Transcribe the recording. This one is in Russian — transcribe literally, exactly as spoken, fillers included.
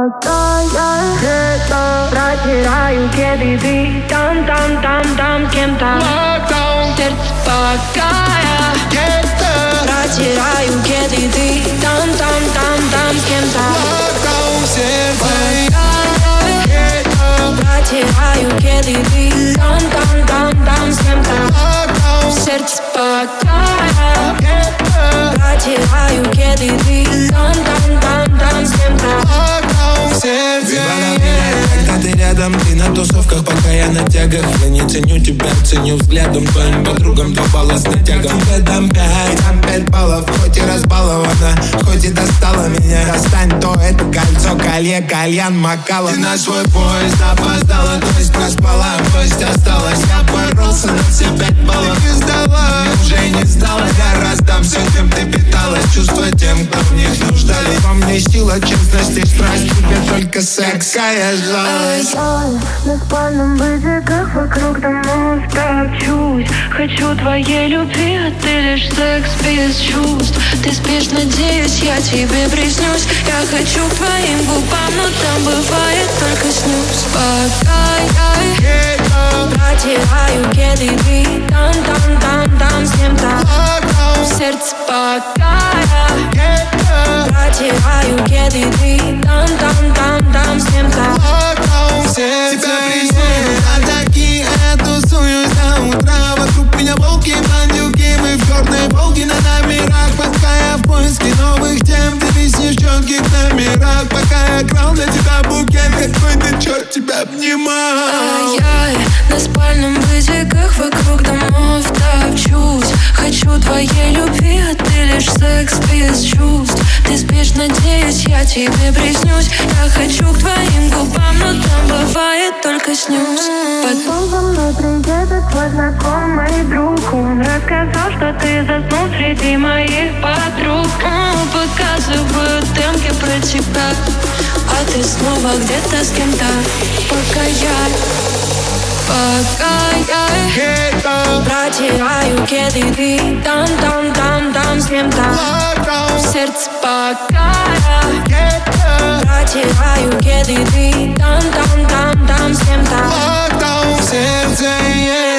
Пока я где-то протираю кеды, ты там-там-там-там с кем-то. Сердце пока я где-то протираю кеды, ты там-там-там-там с кем-то. Пока я где-то протираю кеды, ты там-там-там-там с кем-то. Сердце пока я где-то протираю кеды, ты там-там-там-там с кем-то. Когда ты рядом, ты на тусовках, пока я на тягах. Я не ценю тебя, ценю взглядом. Твоим подругам попалась на тягам. Тебе дам пять, дам пять баллов. Хоть и разбалована, хоть и достала меня. Достань то это кольцо, колье, кальян, макала. Ты на свой поезд опоздала, то есть проспала, пусть осталась. Я боролся на все пять баллов. Ты сдала, уже не сдала. Я раздам все, тем ты питалась. Чувства тем, кто в них нуждались. Во мне сила, честность и страсть. Тебе только секс, а я жалость. Я на спальном быте, как вокруг домов топчусь. Хочу твоей любви, а ты лишь секс без чувств. Ты спишь, надеюсь, я тебе приснюсь. Я хочу к твоим губам, но там бывает только снюс. Пока я протираю кеды, ты там-там-там-там с кем-то. Сердце пока я протираю кеды, ты там-там-там-там с кем-то. Тебя приснилось, а такие я тусуюсь до утра. Вокруг меня волки, бандюки, мы в черной волге на номерах. Пока я в поиске новых тем, ты виснешь в четких номерах. Пока я крал для тебя букет, какой ты черт тебя обнимал. Ай-яй, на спальном быте, как вокруг домов топчусь. Хочу твоей любви, а ты лишь секс без чувств. Ты спишь, надеюсь, я тебе приснюсь. Я хочу к твоим губам, но там бывает только снюс. Потом за мной приедет твой знакомый друг. Он рассказал, что ты заснул среди моих подруг. Он показывают темки про тебя, а ты снова где-то с кем-то. Пока я Пока я протираю кеды, ты там-там-там-там с кем-то. Сердце пока я протираю кеды, ты там-там-там-там с кем-то. В сердце